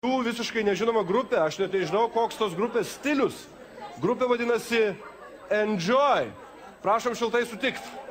visiškai nežinoma grupė, aš net nežinau, koks tos grupės stilius. Grupė vadinasi Enjoy. Prašom šiltai sutikti.